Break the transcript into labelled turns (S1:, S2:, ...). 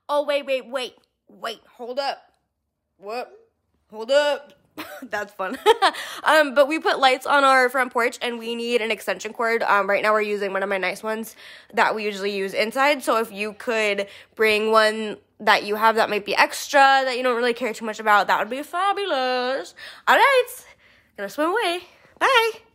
S1: Oh, wait. Hold up. What? Hold up. That's fun. But we put lights on our front porch, and we need an extension cord. Right now we're using one of my nice ones that we usually use inside. So if you could bring one that you have that might be extra, that you don't really care too much about, that would be fabulous. All right. Gonna swim away. Bye.